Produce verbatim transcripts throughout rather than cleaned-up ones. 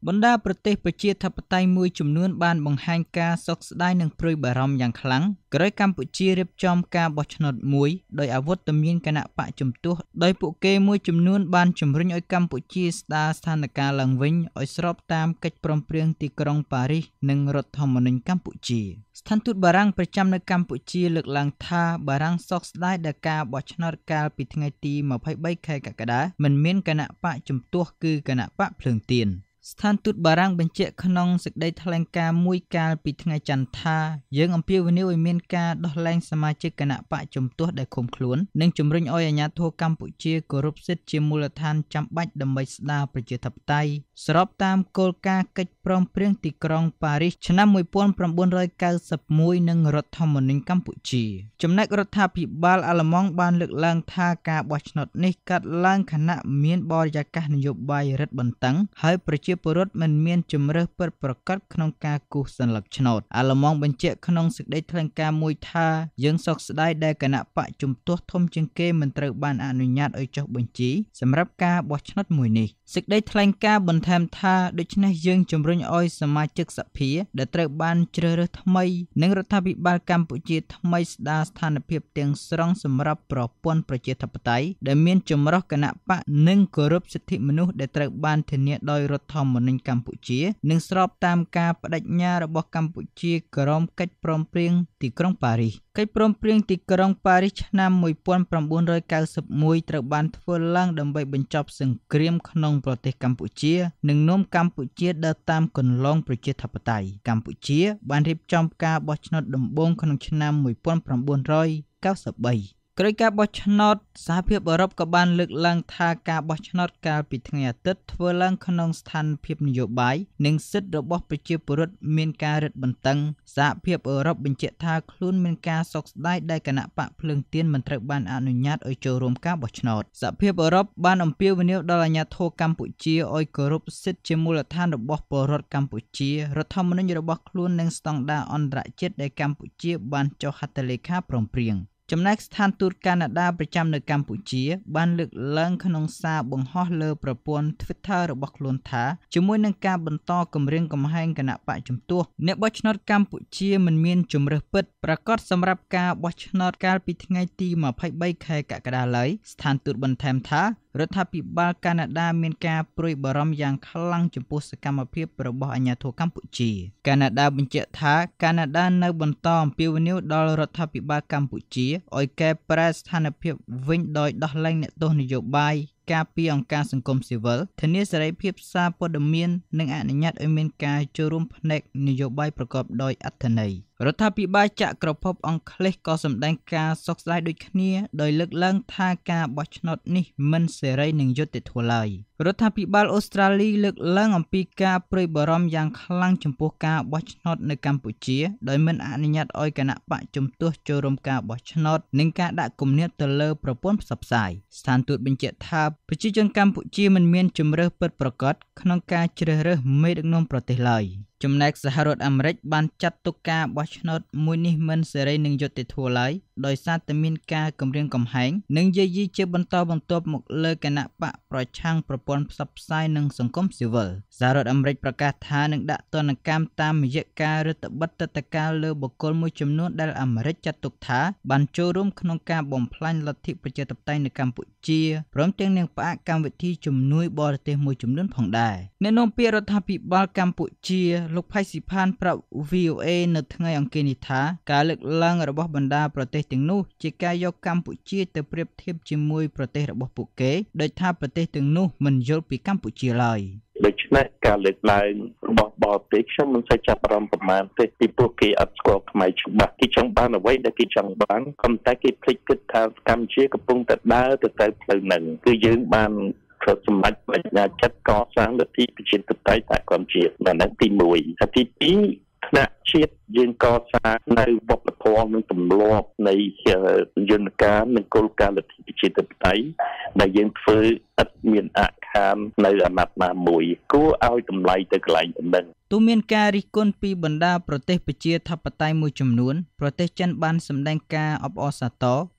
បណ្ដាប្រទេសប្រជាធិបតេយ្យមួយចំនួនបានបង្ហាញការសោកស្ដាយនិងព្រួយបារម្ភយ៉ាងខ្លាំងក្រោយកម្ពុជារៀបចំការបោះឆ្នោតមួយដោយអវត្តមានគណៈបកជំទាស់ដោយពួកគេមួយចំនួនបានជំរុញឲ្យកម្ពុជាស្ដារស្ថានភាពឡើងវិញឲ្យស្របតាមកិច្ចព្រមព្រៀងទីក្រុងប៉ារីសនិងរដ្ឋធម្មនុញ្ញកម្ពុជាស្ថានទូតបារាំងប្រចាំនៅកម្ពុជាលើកឡើងថាបារាំងសោកស្ដាយដែលការបោះឆ្នោតកាលពីថ្ងៃទីម្ភៃបីខែកក្កដាមិនមានគណៈបកជំទាស់គឺគណៈបកភ្លើងទៀនស្ថានទូតបារាំងបញ្ជាក់ក្នុងសេចក្តីថ្លែងការណ៍មួយកាលពីថ្ងៃច័ន្ទថាយើងអំពាវនាវឲ្យមានការដោះលែងសមាជិកគណៈបកជំទាស់ដែលឃុំខ្លួននិងជំរុញឲ្យអាជ្ញាធរកម្ពុជាគោរពសិទ្ធិជាមូលដ្ឋានចាំបាច់ដើម្បីស្ដារប្រជាធិបតេយ្យស្របតាមគោលការណ៍កិច្ចព្រមព្រៀងទីក្រុងប៉ារីសឆ្នាំ១៩៩១និងរដ្ឋធម្មនុញ្ញកម្ពុជាចំណែករដ្ឋាភិបាលអាល្លឺម៉ង់បានលើកឡើងថាការបោះឆ្នោតនេះកាត់ឡើងខណៈមានបរិយាកាសនយោបាយរឹតបន្តឹងហើយប្រជាពលរដ្ឋមិនមានជំរើសពិតប្រាកដក្នុងការគូសសញ្ញឆ្នោតអាល្លឺម៉ង់បញ្ជាក់ក្នុងសេចក្តីថ្លែងការណ៍មួយថាយើងសោកស្ដាយដែលគណៈបកជំទាស់ធំជាងគេមិនត្រូវបានអនុញ្ញាតឲ្យចុះបញ្ជីសម្រាប់ការបោះឆ្នោតមួយនេះសេចក្តីថ្លែងការណ៍បន្ថែមថាដូច្នេះយើងជំរុញឲ្យសមាជិកសភាដែលត្រូវបានជ្រើសរើសថ្មីនិងរដ្ឋាភិបាលកម្ពុជាថ្មីស្ដារស្ថានភាពទាំងស្រុងសម្រាប់ប្រព័ន្ធប្រជាធិបតេយ្យដែលមានចម្រុះគណៈបកនិងគោរពសិទ្ធិមនុស្សដែលត្រូវបានធានាដោយរដ្ឋធម្មនុញ្ញកម្ពុជានិងស្របតាមការបដិញ្ញារបស់កម្ពុជាក្រោមកិច្ចព្រមព្រៀងទីក្រុងប៉ារីសកិច្ចព្រមព្រៀងទីក្រុងប៉ារីសឆ្នាំ១៩៩១ត្រូវបានធ្វើឡើងដើម្បីបញ្ចប់សង្គ្រាមក្នុងប្រទេសកម្ពុជានិងនាំកម្ពុជាដើរតាមគន្លងប្រជាធិបតេយ្យកម្ពុជាបានរៀបចំការបោះឆ្នោតដំបូងក្នុងឆ្នាំ១៩៩៣ក្រោយការបោះឆ្នោតសហភាពអឺរ៉ុបក៏បានលើកឡើងថាការបោះឆ្នោតកាលពីថ្ងៃអាទិត្យធ្វើឡើងក្នុងស្ថានភាពនយោបាយនិងសិទ្ធិរបស់ប្រជាពលរដ្ឋមានការរឹតបន្តឹងសហភាពអឺរ៉ុបបញ្ជាក់ថាខ្លួនមានការសោកស្ដាយដែលគណៈបកភ្លើងទៀនមិនត្រូវបានអនុញ្ញាតឲ្យចូលរួមការបោះឆ្នោតសហភាពអឺរ៉ុបបានអំពាវនាវដល់អាជ្ញាធរកម្ពុជាឲ្យគោរពសិទ្ធិជាមូលដ្ឋានរបស់ពលរដ្ឋកម្ពុជារដ្ឋធម្មនុញ្ញរបស់ខ្លួននិងស្តង់ដារអន្តរជាតិដែលកម្ពុជាបានចុះហត្ថលេខាព្រមព្រៀងចំណែកស្ថានទូតកាណាដាប្រចាំនៅកម្ពុជាបានលើកឡើងក្នុងសារបង្ហោះលើប្រព័ន្ធ Twitter របស់ខ្លួនថាជាមួយនឹងការបន្តគម្រាមកំហែងគណៈបកជំទាស់អ្នកបោះឆ្នោតកម្ពុជាមិនមានជំរើសពិតប្រាកដសម្រាប់ការបោះឆ្នោតកាលពីថ្ងៃទីម្ភៃបីខែកក្កដាឡើយស្ថានទូតបន្ថែមថារដ្ឋាភិបាលកាណាដាមានការព្រួយបារម្ភយ៉ាងខ្លាំងចំពោះសកម្មភាពរបស់អាជ្ញាធរកម្ពុជាកាណាដាបញ្ជាក់ថាកាណាដានៅបន្តអំពាវនាវដល់រដ្ឋាភិបាលកម្ពុជាឲ្យកែប្រែស្ថានភាពវិញដោយដោះលែងអ្នកទោសនយោបាយការពីអង្គការសង្គមស៊ីវិលធានាសេរីភាពសារព័ត៌មាននិងអនុញ្ញាតឲ្យមានការចូលរួមផ្នែកនយោបាយប្រកបដោយអត្ថន័យរដ្ឋាភិបាលចក្រភពអង់គ្លេសក៏សម្ដែងការសោកស្ដាយដូចគ្នាដោយលើកឡើងថាការបោះឆ្នោតនេះមិនសេរីនិងយុត្តិធម៌ឡើយរដ្ឋាភិបាលអូស្ត្រាលីលើកឡើងអំពីការព្រួយបារម្ភយ៉ាងខ្លាំងចំពោះការបោះឆ្នោតនៅកម្ពុជាដោយមិនអនុញ្ញាតឲ្យគណៈបកជំទាស់ចូលរួមការបោះឆ្នោតនិងការដាក់គំនាបទៅលើប្រព័ន្ធផ្សព្វផ្សាយស្ថានទូតបញ្ជាក់ថាប្រជាជនកម្ពុជាមិនមានជំរើសពិតប្រាកដក្នុងការជ្រើសរើសមេដឹកនាំប្រទេសឡើយចំណែកសហរដ្ឋអាមេរិកបានចាត់ទុកការបោះឆ្នោតមួយនេះមិនសេរីនិងយុត្តិធម៌ឡើយដោយសារតែមានការគំរាមកំហែងនិងយាយីជាបន្តបន្ទាប់មកលើគណៈបកប្រឆាំងប្រព័ន្ធផ្សព្វផ្សាយនិងសង្គមស៊ីវិលសហរដ្ឋអាមេរិកប្រកាសថានឹងដាក់ទណ្ឌកម្មតាមរយៈការរដ្ឋបិទទឹកដីកាលលើបុគ្គលមួយចំនួនដែលអាមេរិកចាត់ទុកថាបានចូលរួមក្នុងការបំផ្លាញលទ្ធិប្រជាធិបតេយ្យនៅកម្ពុជាព្រមទាំងនឹងផ្អាកកម្មវិធីជំនួយបរទេសមួយចំនួនផងដែរអ្នកនាំពាក្យរដ្ឋាភិបាលកម្ពុជាលោកផៃស៊ីផានប្រាប់ វី អូ អេ នៅថ្ងៃអង្គារនេះថាការលើកឡើងរបស់បណ្ដាប្រទេសទាំងនោះជាការយកកម្ពុជាទៅប្រៀបធៀបជាមួយប្រទេសរបស់ពួកគេដោយថាប្រទេសទាំងនោះមិនយល់ពីកម្ពុជាឡើយដូច្នេះការលើកឡើងរបស់បរទេសខ្ញុំមិនសូវចាប់អារម្មណ៍ប្រមាណទេពីពួកគេអត់ស្គាល់ខ្មែរច្បាស់គេចង់បានអ្វីដែលគេចង់បានប៉ុន្តែគេភ្លេចគិតថាកម្ពុជាកំពុងតែដើរទៅទៅផ្លូវហ្នឹងគឺយើងបានធ្វើសម្ដេចបញ្ញាចិត្តកសាងលទ្ធិប្រជាធិបតេយ្យtạiកម្ពុជាហ្នឹងទីមួយហើយទីពីរថ្នាក់ជាតិយើងកសាងនៅវប្បធម៌និងទម្លាប់នៃយន្តការនិងគោលការណ៍លទ្ធិប្រជាធិបតេយ្យដែលយើងធ្វើឥតមានអខាននៅអាណត្តិណាមួយគួរឲ្យតម្លៃទៅកន្លែងប៉ុណ្ណឹងទូមានការរិះគន់ពីបណ្ដាប្រទេសប្រជាធិបតេយ្យមួយចំនួនប្រទេសចិនបានសម្ដែងការអបអរសាទរ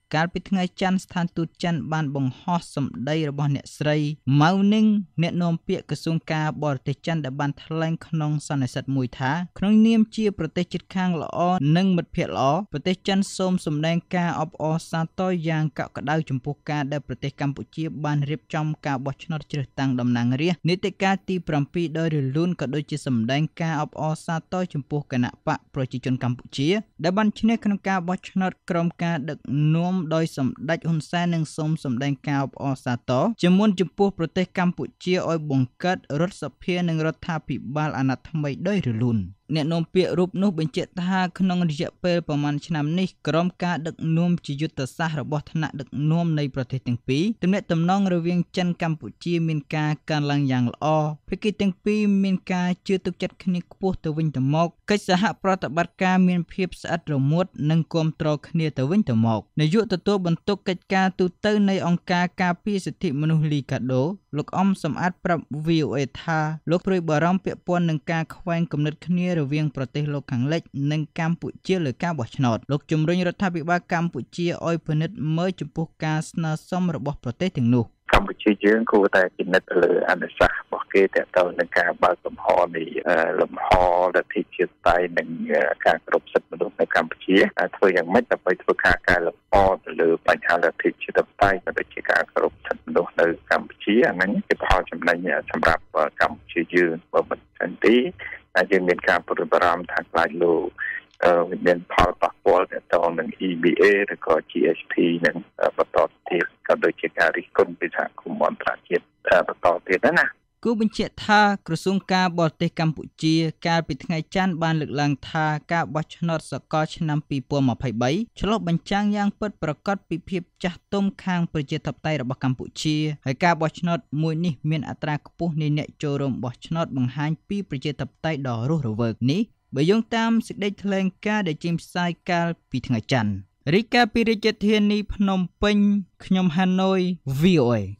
កាលពីថ្ងៃច័ន្ទស្ថានទូតចិនបានបង្ហោះសម្ដីរបស់អ្នកស្រីម៉ៅនីងអ្នកនាំពាក្យក្រសួងការបរទេសចិនដែលបានថ្លែងក្នុងសន្និសីទមួយថាក្នុងនាមជាប្រទេសជិតខាងល្អនិងមិត្តភ័ក្តិល្អប្រទេសចិនសូមសម្ដែងការអបអរសាទរយ៉ាងកក់ក្ដៅចំពោះការដែលប្រទេសកម្ពុជាបានរៀបចំការបោះឆ្នោតជ្រើសតាំងតំណាងរាស្ត្រនីតិកាលទី7ដោយរលូនក៏ដូចជាសម្ដែងការអបអរសាទរចំពោះគណៈបកប្រជាជនកម្ពុជាដែលបានឈ្នះក្នុងការបោះឆ្នោតក្រោមការដឹកនាំដោយសម្ដេចហ៊ុនសែននិងសូមសម្ដែងការអបអរសាទរជាមុនចំពោះប្រទេសកម្ពុជាឲ្យបង្កើតរដ្ឋសភានិងរដ្ឋាភិបាលអាណត្តិថ្មីដោយរលូនអ្នកនាំពាក្យរូបនោះបញ្ជាក់ថាក្នុងរយៈពេលប្រមាណឆ្នាំនេះក្រោមការដឹកនាំជាយុទ្ធសាស្ត្ររបស់ថ្នាក់ដឹកនាំនៃប្រទេសទាំងពីរទំនាក់ទំនងរវាងចិនកម្ពុជាមានការកើនឡើងយ៉ាងល្អភាគីទាំងពីរមានការជឿទុកចិត្តគ្នាខ្ពស់ទៅវិញទៅមកកិច្ចសហប្រតិបត្តិការមានភាពស្អិតរមួតនិងគាំទ្រគ្នាទៅវិញទៅមកនាយកទទួលបន្ទុកកិច្ចការទូតនៃអង្គការការពារសិទ្ធិមនុស្សលីកាដូលោកអំសំអាតប្រាប់ វី អូ เอ ថាលោកព្រួយបារម្ភពាក់ព័ន្ធនឹងការខ្វែងគំនិតគ្នារវាងប្រទេសលោកខាងលិចនិងកម្ពុជាលើការបោះឆ្នោតលោកជំរុញរដ្ឋាភិបាលកម្ពុជាឲ្យពិនិត្យមើលចំពោះការស្នើសុំរបស់ប្រទេសទាំងនោះកម្ពុជាយើងគួរតែពិនិត្យលើអនុសាសន៍របស់គេទាក់ទងនឹងការបើកលំហនៃលំហលទ្ធិជាតិតៃនិងការគ្រប់សិទ្ធិមនុស្សនៅកម្ពុជាធ្វើយ៉ាងម៉េចដើម្បីធ្វើការកែលម្អទៅលើបញ្ហាលទ្ធិជាតិតៃក៏ដូចជាការគ្រប់សិទ្ធិមនុស្សនៅកម្ពុជាអាហ្នឹងជាផលចំណេញសម្រាប់កម្ពុជាយើងបើមិនចឹងទេយើងមានការព្រួយបារម្ភថាខ្លាចលោកមានផលប៉ះពាល់ទៅដល់នឹង អ៊ី ប៊ី เอ ឬក៏ ជី เอส พี នឹងបន្តទៀតក៏ដូចជាការរិះគន់ពីសហគមន៍អន្តរជាតិបន្តទៀតណាគូបញ្ជាក់ថាក្រសួងការបរទេសកម្ពុជាកាលពីថ្ងៃច័ន្ទបានលើកឡើងថាការបោះឆ្នោតសកលឆ្នាំពីរពាន់ម្ភៃបីឆ្លុះបញ្ចាំងយ៉ាងពិតប្រាកដពីភាពចាស់ទុំខាងប្រជាធិបតេយ្យរបស់កម្ពុជាហើយការបោះឆ្នោតមួយនេះមានអត្រាខ្ពស់នៃអ្នកចូលរួមបោះឆ្នោតបង្ហាញពីប្រជាធិបតេយ្យដ៏រស់រវើកនេះបើយោងតាមសេចក្តីថ្លែងការណ៍ដែលចេញផ្សាយកាលពីថ្ងៃច័ន្ទរាយការណ៍ពីរាជធានីភ្នំពេញខ្ញុំហាណូយ វី អូ เอ